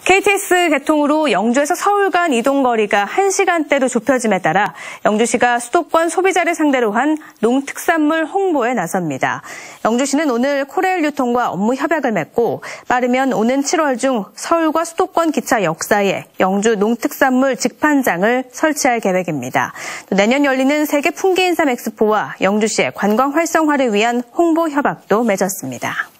KTX 개통으로 영주에서 서울 간 이동거리가 1시간대로 좁혀짐에 따라 영주시가 수도권 소비자를 상대로 한 농특산물 홍보에 나섭니다. 영주시는 오늘 코레일 유통과 업무 협약을 맺고 빠르면 오는 7월 중 서울과 수도권 기차 역사에 영주 농특산물 직판장을 설치할 계획입니다. 또 내년 열리는 세계 풍기인삼 엑스포와 영주시의 관광 활성화를 위한 홍보 협약도 맺었습니다.